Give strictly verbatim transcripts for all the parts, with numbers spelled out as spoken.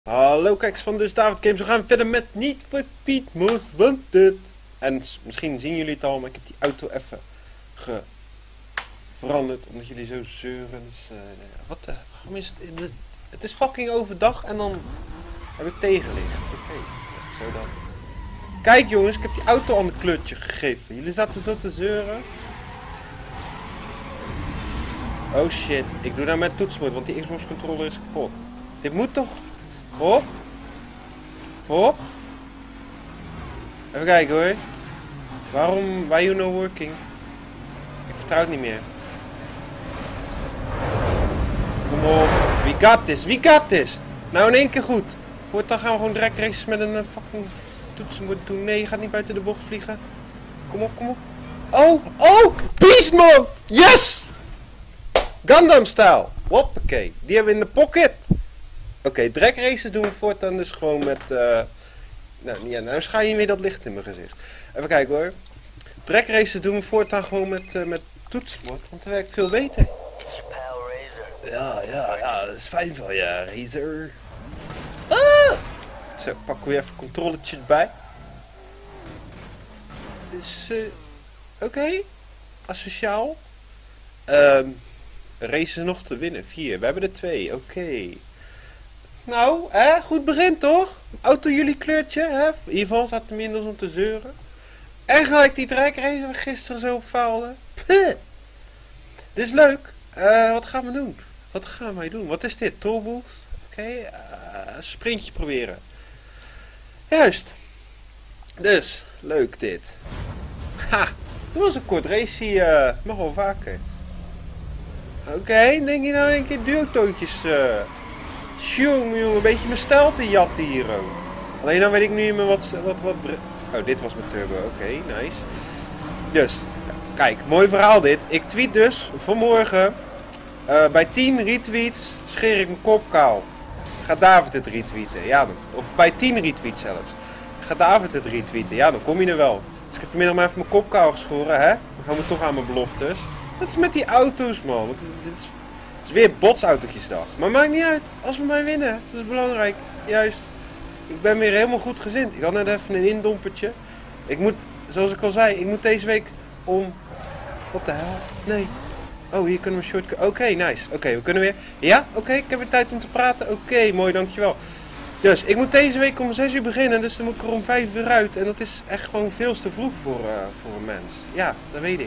Hallo kijkers van Dus David Games, we gaan verder met Need for Speed Most Wanted. En misschien zien jullie het al, maar ik heb die auto even ge veranderd omdat jullie zo zeuren. Dus, uh, wat de, waarom is het, het is fucking overdag en dan heb ik tegenlicht. Oké, okay, ja, zo dan. Kijk jongens, ik heb die auto aan de kleurtje gegeven. Jullie zaten zo te zeuren. Oh shit, ik doe nou met toetsenbord, want die Xbox controller is kapot. Dit moet toch... Hop. Hop. Even kijken hoor. Waarom... Why you no working? Ik vertrouw het niet meer. Kom op. We got this. We got this. Nou in één keer goed. Voortaan gaan we gewoon drag races met een uh, fucking toetsenbord doen. Nee, je gaat niet buiten de bocht vliegen. Kom op, kom op. Oh, oh. Beast mode. Yes. Gundam style. Hoppakee. Die hebben we in de pocket. Oké, okay, drag races doen we voortaan dus gewoon met... Uh... Nou, ja, nou schijn je weer dat licht in mijn gezicht. Even kijken hoor. Drag races doen we voortaan gewoon met, uh, met toetsenbord, want het werkt veel beter. Ja, ja, ja, dat is fijn van ja, Razer. Ah! Zo, pakken we even controletjes bij. Dus, uh, oké. Okay. Asociaal. Um, races nog te winnen, vier. We hebben er twee, oké. Okay. Nou, hè, goed begin toch? Auto jullie kleurtje, hè? In ieder geval staat er minder om te zeuren. En gelijk die drag race waar gisteren zo op faalde. Puh. Dit is leuk. Uh, wat gaan we doen? Wat gaan wij doen? Wat is dit? Turbo? Oké, okay. uh, sprintje proberen. Juist. Dus, leuk dit. Ha, dat was een kort race, uh, mag wel vaker. Oké, okay, denk je nou een keer duotoontjes... Uh, Tjonge jongen, een beetje mijn stijl te jatten hier ook. Alleen dan weet ik nu meer wat, wat, wat... Oh, dit was mijn turbo, oké, okay, nice. Dus, kijk, mooi verhaal dit. Ik tweet dus vanmorgen, uh, bij tien retweets scheer ik mijn kop kaal. Gaat David het retweeten? Ja, dan, of bij tien retweets zelfs. Gaat David het retweeten? Ja, dan kom je er wel. Dus ik heb vanmiddag maar even mijn kop kaal geschoren, hè. Dan gaan we toch aan mijn beloftes. Dat is met die auto's, man. Want dit is... Het is weer botsautootjesdag. Maar maakt niet uit. Als we maar winnen. Dat is belangrijk. Juist. Ik ben weer helemaal goed gezind. Ik had net even een indompertje. Ik moet, zoals ik al zei, ik moet deze week om... Wat de hel? Nee. Oh, hier kunnen we een shortcut. Oké, okay, nice. Oké, okay, we kunnen weer... Ja? Oké, okay, ik heb weer tijd om te praten. Oké, okay, mooi, dankjewel. Dus, ik moet deze week om zes uur beginnen. Dus dan moet ik er om vijf uur uit. En dat is echt gewoon veel te vroeg voor, uh, voor een mens. Ja, dat weet ik.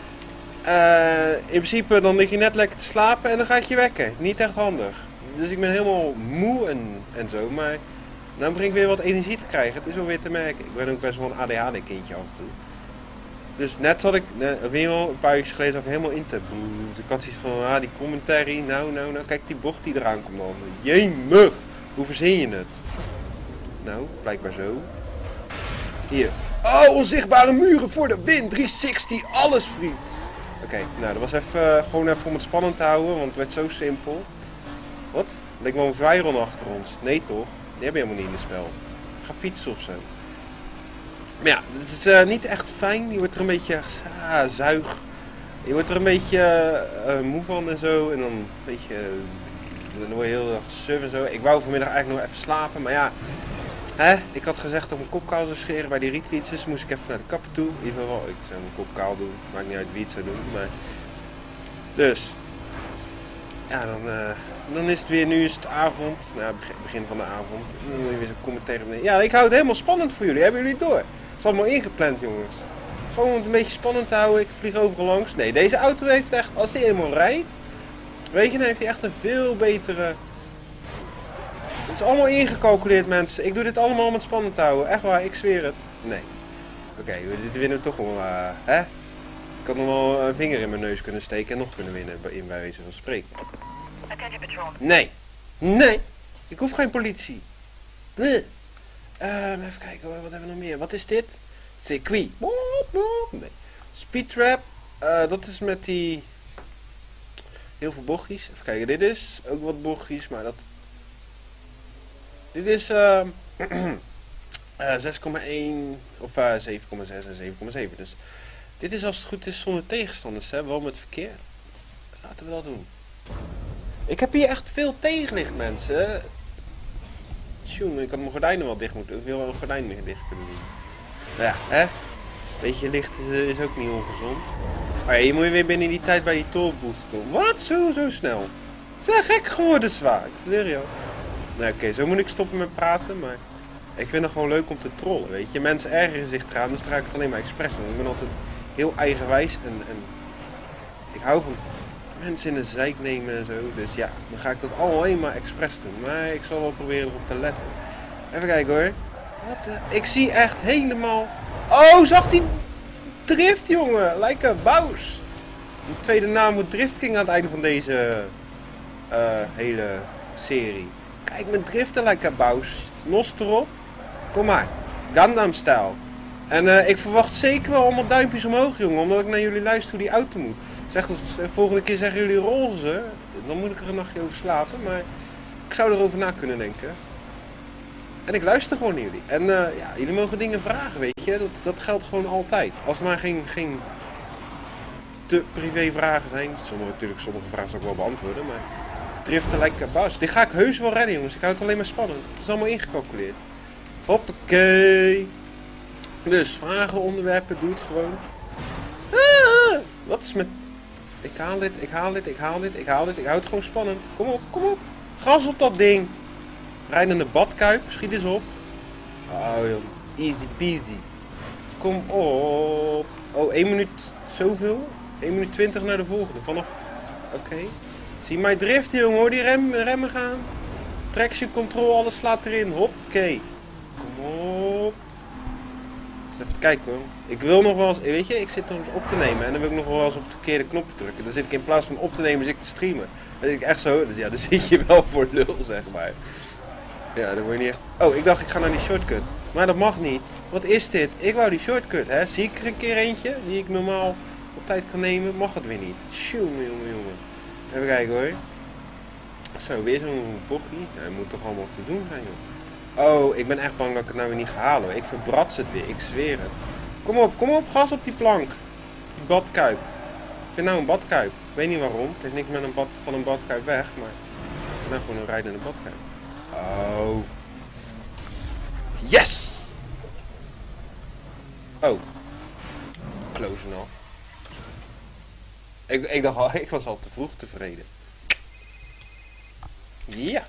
Uh, in principe dan lig je net lekker te slapen en dan gaat je wekken. Niet echt handig. Dus ik ben helemaal moe en, en zo. Maar dan begin ik weer wat energie te krijgen. Het is wel weer te merken. Ik ben ook best wel een A D H D kindje af en toe. Dus net zat ik, of in een paar weken geleden zat ik helemaal in te boe. Ik had zoiets van, ah die commentary. Nou, nou, nou. Kijk die bocht die eraan komt dan. Jemig. Hoe verzin je het? Nou, blijkbaar zo. Hier. Oh, onzichtbare muren voor de win. driehonderdzestig, alles vriend. Oké, okay, nou dat was even uh, gewoon even om het spannend te houden, want het werd zo simpel. Wat? Er leek wel een Veyron achter ons. Nee toch? Die hebben helemaal niet in het spel. Ga fietsen of zo. Maar ja, het is uh, niet echt fijn. Je wordt er een beetje ah, zuig. Je wordt er een beetje uh, moe van en zo. En dan een beetje... Uh, dan word je heel erg suf en zo. Ik wou vanmiddag eigenlijk nog even slapen, maar ja... Hè? Ik had gezegd dat ik mijn kop kaal zou scheren bij die retweets, dus moest ik even naar de kapper toe. In ieder geval, ik zou mijn kop kaal doen. Maakt niet uit wie het zou doen, maar... Dus. Ja, dan, uh, dan is het weer, nu is het avond. Nou, begin van de avond. En dan moet je weer zo'n commentaar op. Ja, ik hou het helemaal spannend voor jullie. Hebben jullie het door? Het is allemaal ingepland, jongens. Gewoon om het een beetje spannend te houden. Ik vlieg overal langs. Nee, deze auto heeft echt, als die helemaal rijdt... Weet je, dan heeft hij echt een veel betere... Het is allemaal ingecalculeerd, mensen. Ik doe dit allemaal om het spannend te houden. Echt waar, ik zweer het. Nee. Oké, okay, dit winnen we toch wel. Uh, hè? Ik had nog wel een vinger in mijn neus kunnen steken en nog kunnen winnen, in bij wijze van spreken. Nee. Nee. Ik hoef geen politie. Uh, even kijken, wat hebben we nog meer? Wat is dit? Circuit. Nee. Speed Trap. Uh, dat is met die... Heel veel bochtjes. Even kijken, dit is ook wat bochtjes, maar dat... Dit is uh, uh, zes komma één of uh, zeven komma zes en zeven komma zeven. Dus dit is als het goed is zonder tegenstanders, hè? Wel met verkeer. Laten we dat doen. Ik heb hier echt veel tegenlicht, mensen. Tjoen, ik had mijn gordijnen wel dicht moeten. Ik wil wel een gordijn dicht kunnen doen. Nou ja, hè? Beetje licht is, is ook niet ongezond. Oh ja, je moet weer binnen die tijd bij die tollbooth komen. Wat? Zo, zo snel? Ze zijn gek geworden, zwaar. Ik zweer je. Nou oké, okay, zo moet ik stoppen met praten, maar... Ik vind het gewoon leuk om te trollen, weet je. Mensen ergeren zich eraan, dus dan ga ik het alleen maar expres doen. Ik ben altijd heel eigenwijs en, en... Ik hou van mensen in de zeik nemen en zo. Dus ja, dan ga ik dat alleen maar expres doen. Maar ik zal wel proberen erop te letten. Even kijken hoor. Wat? Uh, ik zie echt helemaal... Oh, zag die drift, jongen. Like a Bous. Een tweede naam wordt Drift King aan het einde van deze uh, hele serie. Kijk, mijn driften like a Bous. Los erop. Kom maar. Gundam style. En uh, ik verwacht zeker wel allemaal duimpjes omhoog, jongen. Omdat ik naar jullie luister hoe die auto moet. Zeg dat de volgende keer zeggen jullie roze. Dan moet ik er een nachtje over slapen. Maar ik zou erover na kunnen denken. En ik luister gewoon naar jullie. En uh, ja, jullie mogen dingen vragen, weet je. Dat, dat geldt gewoon altijd. Als er maar geen, geen te privé vragen zijn. Sommige, natuurlijk, sommige vragen zal ik wel beantwoorden. Maar driften lijkt Bous. Dit ga ik heus wel redden, jongens. Ik hou het alleen maar spannend. Het is allemaal ingecalculeerd. Hoppakee. Dus vragen, onderwerpen, doe het gewoon. Ah, wat is met... Ik haal dit, ik haal dit, ik haal dit, ik haal dit. Ik hou het gewoon spannend. Kom op, kom op. Gas op dat ding. Rijdende badkuip, schiet eens op. Oh joh, easy peasy. Kom op. Oh, één minuut zoveel? één minuut twintig naar de volgende. Vanaf... Oké. Okay. Zie mij driften, jongen, hoor die rem, remmen gaan. Traction control, alles slaat erin. Hoppakee. Kom op. Even kijken hoor. Ik wil nog wel eens, weet je, ik zit nog eens op te nemen en dan wil ik nog wel eens op de verkeerde knop drukken. Dan zit ik in plaats van op te nemen, zit ik te streamen. Dan zit ik echt zo, dus ja, dan zit je wel voor lul, zeg maar. Ja, dan word je niet echt... Oh, ik dacht ik ga naar die shortcut. Maar dat mag niet. Wat is dit? Ik wou die shortcut, hè. Zie ik er een keer eentje, die ik normaal op tijd kan nemen, mag het weer niet. Tjoe, jongen, jongen. Even kijken hoor. Zo, weer zo'n bochie. Ja, dat moet toch allemaal op te doen zijn, joh. Oh, ik ben echt bang dat ik het nou weer niet ga halen. Ik verbrats het weer, ik zweer het. Kom op, kom op, gas op die plank. Die badkuip. Ik vind nou een badkuip. Ik weet niet waarom. Het heeft niks met een bad, van een badkuip weg, maar... Ik vind nou gewoon een rijdende badkuip. Oh. Yes! Oh. Close enough. Ik, ik dacht al, ik was al te vroeg tevreden. Ja.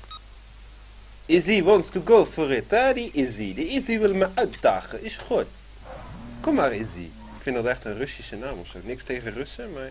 Izzy wants to go for it, hè? Die Izzy. Die Izzy wil me uitdagen. Is goed. Kom maar, Izzy. Ik vind dat echt een Russische naam of zo. Niks tegen Russen, maar...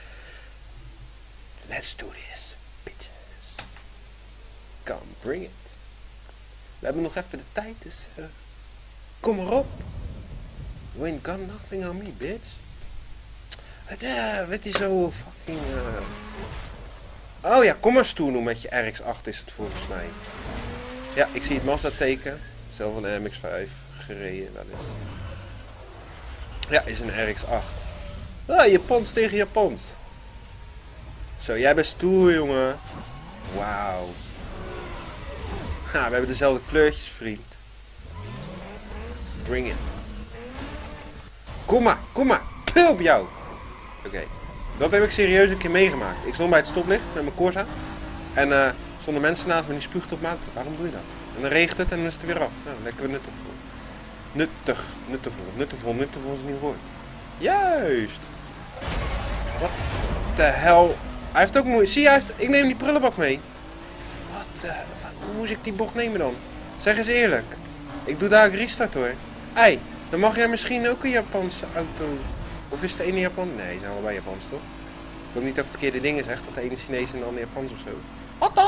Let's do this, bitches. Come, bring it. We hebben nog even de tijd, dus... Uh, kom maar op. You ain't got nothing on me, bitch. Wat, uh, wat is zo fucking... Uh... Oh ja, kom maar stoer doen met je R X acht is het volgens mij. Ja, ik zie het Mazda teken. Zelf een M X vijf gereden wel eens. Ja, is een R X acht. Ah, Japans tegen Japans. Zo, jij bent stoer, jongen. Wauw. Ha, we hebben dezelfde kleurtjes, vriend. Bring it. Kom maar, kom maar. Pull op jou. Oké. Okay. Dat heb ik serieus een keer meegemaakt. Ik stond bij het stoplicht met mijn Corsa. En uh, stonden mensen naast me die spuugden op mijn auto. Waarom doe je dat? En dan regent het en dan is het weer af. Nou, lekker nuttig. Nuttig, nuttigvol, nuttigvol, nuttigvol is een nieuw woord. Juist. Wat de hel. Hij heeft ook moeite. Zie je, hij heeft... ik neem die prullenbak mee. Wat, uh, hoe moest ik die bocht nemen dan? Zeg eens eerlijk. Ik doe daar een restart hoor. Ei, dan mag jij misschien ook een Japanse auto... Of is de ene Japan? Nee, ze zijn allebei Japans toch? Ik wil niet dat ik verkeerde dingen zeg, dat de ene Chinees en de andere Japans of zo. Oké,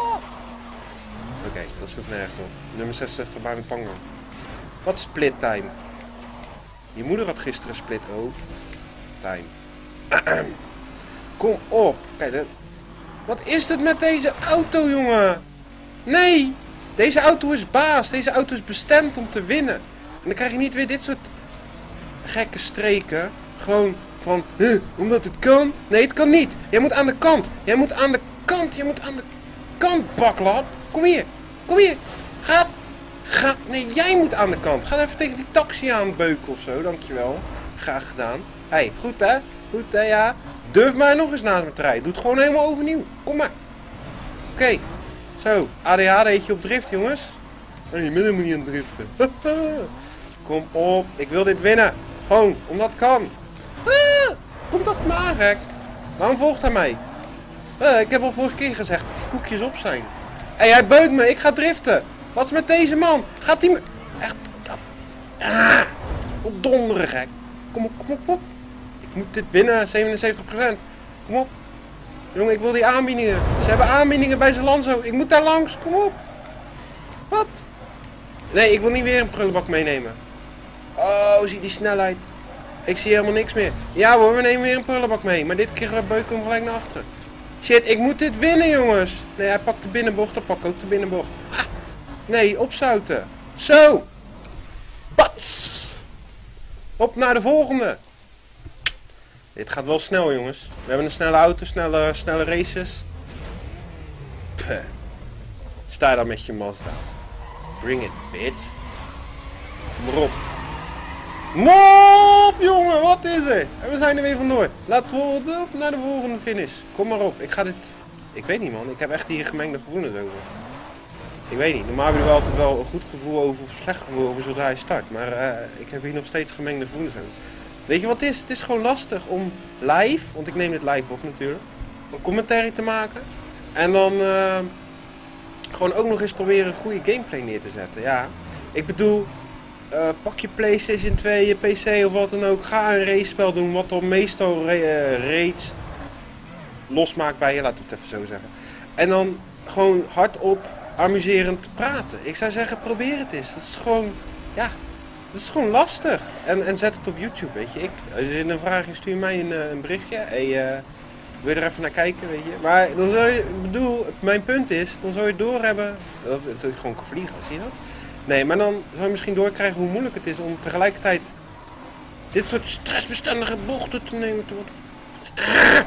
okay, dat sloeg nergens op. Nummer zesenzestig bij mijn Pango. Wat split time? Je moeder had gisteren split ook. Time. Kom op. Kijk, de... wat is het met deze auto, jongen? Nee, deze auto is baas. Deze auto is bestemd om te winnen. En dan krijg je niet weer dit soort gekke streken. Gewoon van, huh, omdat het kan? Nee, het kan niet. Jij moet aan de kant. Jij moet aan de kant. Jij moet aan de kant, baklap. Kom hier. Kom hier. Gaat. Gaat. Nee, jij moet aan de kant. Ga even tegen die taxi aanbeuken of zo. Dankjewel. Graag gedaan. Hé, hey, goed hè? Goed hè, ja. Durf maar nog eens naast me te rijden. Doe het gewoon helemaal overnieuw. Kom maar. Oké. Okay. Zo, A D H D'tje op drift, jongens. Nee, je bent helemaal niet aan het driften. Kom op, ik wil dit winnen. Gewoon, omdat het kan. Ah, komt achter me aan, gek. Waarom volgt hij mij? Uh, ik heb al vorige keer gezegd dat die koekjes op zijn. Hé, hey, hij beukt me, ik ga driften. Wat is met deze man? Gaat hij me... Echt... Ah, op donderen, gek. Kom op, kom op, kom op. Ik moet dit winnen, zevenenzeventig procent. Kom op. Jongen, ik wil die aanbiedingen. Ze hebben aanbiedingen bij Zalando. Ik moet daar langs, kom op. Wat? Nee, ik wil niet weer een prullenbak meenemen. Oh, zie die snelheid. Ik zie helemaal niks meer. Ja hoor, we nemen weer een prullenbak mee. Maar dit keer beuken we hem gelijk naar achteren. Shit, ik moet dit winnen, jongens. Nee, hij pakt de binnenbocht, dan pak ik ook de binnenbocht. Ah, nee, opzouten. Zo. Pats. Op naar de volgende. Dit gaat wel snel, jongens. We hebben een snelle auto, snelle, snelle races. Puh. Sta daar met je Mazda. Bring it, bitch. Kom maar op. Mop, jongen, wat is er? En we zijn er weer vandoor. Laten we op naar de volgende finish. Kom maar op, ik ga dit... Ik weet niet, man. Ik heb echt hier gemengde gevoelens over. Ik weet niet. Normaal heb je er wel altijd wel een goed gevoel over of een slecht gevoel over zodra je start. Maar uh, ik heb hier nog steeds gemengde gevoelens over. Weet je wat het is? Het is gewoon lastig om live, want ik neem dit live op natuurlijk, een commentary te maken. En dan uh, gewoon ook nog eens proberen een goede gameplay neer te zetten. Ja, ik bedoel... Uh, pak je PlayStation twee, je P C of wat dan ook. Ga een racespel doen wat dan meestal ra uh, raids losmaakt bij je, laten we het even zo zeggen. En dan gewoon hardop, amuserend te praten. Ik zou zeggen, probeer het eens. Dat is gewoon, ja, dat is gewoon lastig. En, en zet het op YouTube, weet je. Ik, als je een vraag is, stuur mij een, een berichtje. Hey, uh, wil je er even naar kijken, weet je. Maar dan zou je, ik bedoel, mijn punt is, dan zou je doorhebben dat het gewoon kan vliegen, zie je dat? Nee, maar dan zou je misschien doorkrijgen hoe moeilijk het is om tegelijkertijd dit soort stressbestendige bochten te nemen. Te worden. Ah!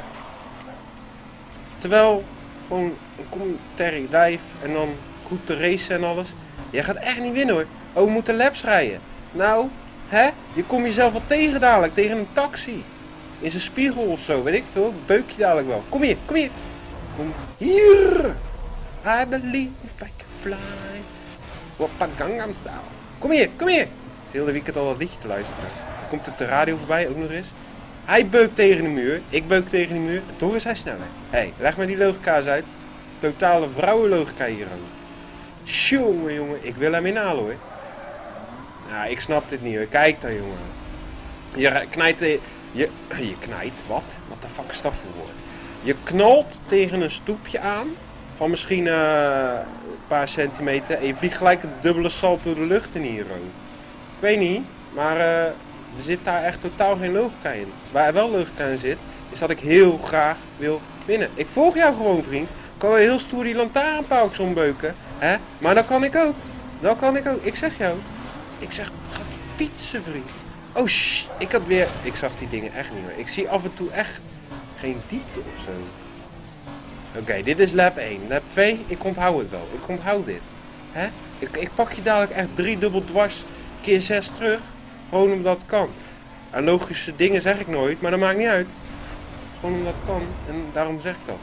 Terwijl gewoon een commentary live en dan goed te racen en alles. Jij gaat echt niet winnen hoor. Oh, we moeten laps rijden. Nou, hè? Je komt jezelf wel tegen dadelijk, tegen een taxi. In zijn spiegel of zo, weet ik veel. Beuk je dadelijk wel. Kom hier, kom hier. Kom hier. I believe I can fly. Woppa Gangnam Style. Kom hier, kom hier. Ik zit heel de weekend al dat liedje te luisteren. Dan komt op de radio voorbij, ook nog eens. Hij beukt tegen de muur, ik beuk tegen de muur. En toch is hij sneller. Hé, hey, leg me die logica's uit. Totale vrouwenlogica hier aan. Jongen, jongen, ik wil hem inhalen hoor. Ja, ik snap dit niet hoor. Kijk dan jongen. Je knijt... Je, je knijt, wat? Wat de fuck is dat voor woord? Je knalt tegen een stoepje aan. Van misschien uh, een paar centimeter. En je vliegt gelijk een dubbele salto door de lucht in hier. Ik weet niet. Maar uh, er zit daar echt totaal geen logica in. Waar er wel logica in zit. Is dat ik heel graag wil winnen. Ik volg jou gewoon vriend. Ik kan wel heel stoer die lantaarnpaaltjes ombeuken. Hè? Maar dat kan ik ook. Dat kan ik ook. Ik zeg jou. Ik zeg, ga fietsen vriend. Oh shit. Ik had weer... Ik zag die dingen echt niet meer. Ik zie af en toe echt geen diepte of zo. Oké, okay, dit is lap één. Lap twee, ik onthoud het wel. Ik onthoud dit. Hè? Ik, ik pak je dadelijk echt drie dubbel dwars keer zes terug. Gewoon omdat het kan. En logische dingen zeg ik nooit, maar dat maakt niet uit. Gewoon omdat het kan. En daarom zeg ik dat.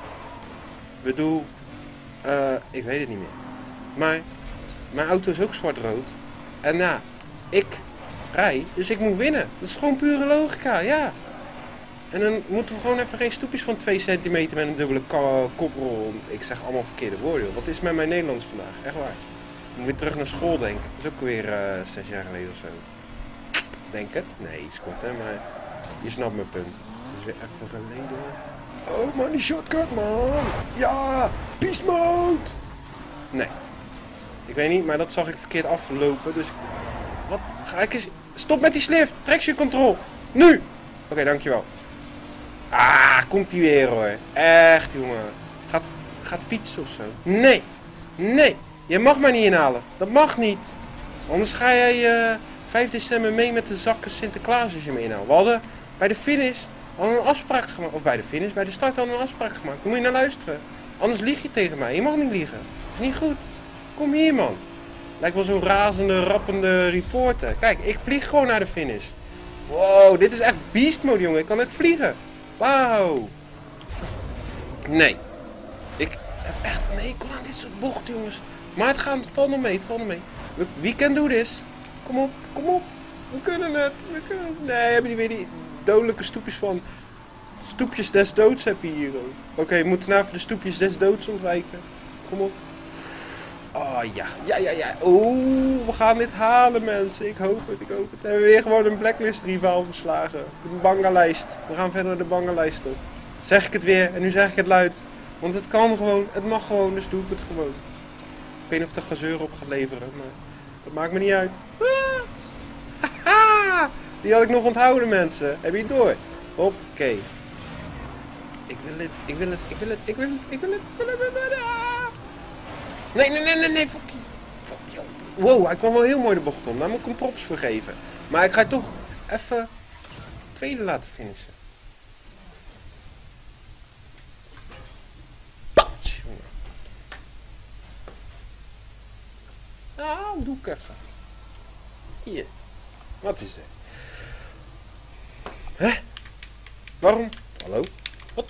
Ik bedoel, uh, ik weet het niet meer. Maar mijn auto is ook zwart-rood. En ja, ik rij, dus ik moet winnen. Dat is gewoon pure logica, ja. En dan moeten we gewoon even geen stoepjes van twee centimeter met een dubbele koprol. Ik zeg allemaal verkeerde woorden. Wat is met mijn Nederlands vandaag? Echt waar. Ik moet weer terug naar school denken. Dat is ook weer uh, zes jaar geleden of zo. Denk het? Nee, iets komt hè, maar je snapt mijn punt. Dat is weer even geleden. Oh man, die shortcut man. Ja, peace mode. Nee. Ik weet niet, maar dat zag ik verkeerd aflopen. Dus wat? Ga ik eens... Stop met die slift. Traction control. Nu. Oké, okay, dankjewel. Ah, komt die weer hoor. Echt jongen. Gaat, gaat fietsen of zo. Nee. Nee. Je mag mij niet inhalen. Dat mag niet. Anders ga jij uh, vijf december mee met de zakken Sinterklaas als je me inhaalt. We hadden bij de finish al een afspraak gemaakt. Of bij de finish, bij de start al een afspraak gemaakt. Daar moet je naar luisteren. Anders lieg je tegen mij. Je mag niet liegen. Dat is niet goed. Kom hier man. Lijkt wel zo'n razende, rappende reporter. Kijk, ik vlieg gewoon naar de finish. Wow, dit is echt beast mode jongen. Ik kan echt vliegen. Wauw. Nee. Ik, heb echt een hekel aan dit soort bochten, jongens. Maar het gaat, valt nog mee, het valt nog mee. We, we can do this. Kom op, kom op. We kunnen het, we kunnen het. Nee, hebben die weer die dodelijke stoepjes van... Stoepjes des doods heb je hier ook. Oké, okay, we moeten nou even de stoepjes des doods ontwijken. Kom op. Oh ja, ja, ja, ja. Oeh, we gaan dit halen, mensen. Ik hoop het, ik hoop het. We hebben weer gewoon een blacklist rivaal verslagen. Een bangalijst. We gaan verder naar de bangalijst op. Zeg ik het weer en nu zeg ik het luid. Want het kan gewoon, het mag gewoon, dus doe ik het gewoon. Ik weet niet of de gazeur op gaat leveren, maar dat maakt me niet uit. Haha, die had ik nog onthouden, mensen. Heb je het door? Oké. Okay. Ik wil het, ik wil het, ik wil het, ik wil het, ik wil het, ik wil het, ik wil het. Nee, nee, nee, nee, nee, fuck you. Fuck you. Wow, hij kwam wel heel mooi de bocht om. Daar moet ik hem props voor geven. Maar ik ga toch even tweede laten finishen. Pats, jongen. Nou, doe ik even. Hier. Wat is er? Hè? Waarom? Hallo? Wat?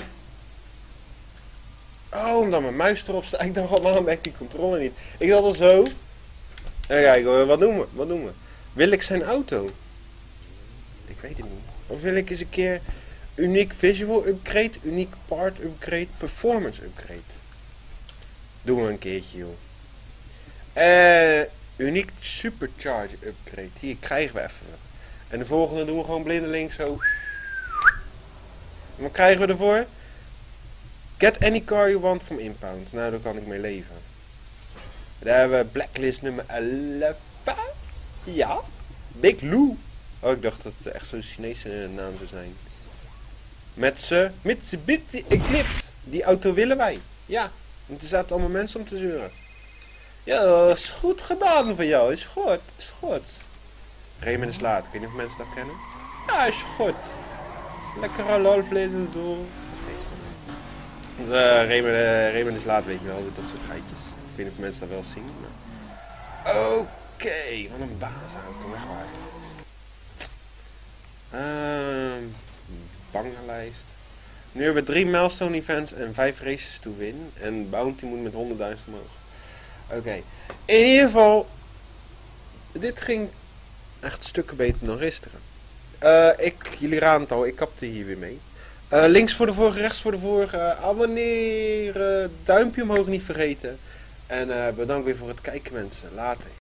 Oh, omdat mijn muis erop staat. Ik dacht al, waarom werkt die controle niet? Ik dacht al zo. En kijk, wat doen we? Wat doen we? Wil ik zijn auto? Ik weet het niet. Of wil ik eens een keer uniek visual upgrade, uniek part upgrade, performance upgrade? Doen we een keertje, joh. Eh, uniek supercharge upgrade. Hier krijgen we even. En de volgende doen we gewoon blindelings zo. En wat krijgen we ervoor? Get any car you want from impound. Nou, daar kan ik mee leven. Daar hebben we blacklist nummer elf. Ja. Big Lou. Oh, ik dacht dat het echt zo'n Chinese naam zou zijn. Met z'n Mitsubishi Eclipse. Die auto willen wij. Ja. Want er zaten allemaal mensen om te zeuren. Ja, is goed gedaan van jou. Is goed. Is goed. Raymond is laat. Ik weet niet of mensen dat kennen. Ja, is goed. Lekkere lolvlees en zo. Uh, Raymond, uh, Raymond is laat, weet je wel, dat soort geitjes. Ik weet niet of mensen dat wel zien. Maar... Oké, okay, wat een baasauto, echt waar. Uh, bangenlijst. Nu hebben we drie milestone events en vijf races to win. En bounty moet met honderdduizend omhoog. Oké, okay. In ieder geval, dit ging echt stukken beter dan gisteren. Uh, ik, jullie raden het al, ik kapte hier weer mee. Uh, links voor de vorige, rechts voor de vorige. Abonneren, duimpje omhoog niet vergeten. En uh, bedankt weer voor het kijken, mensen. Later.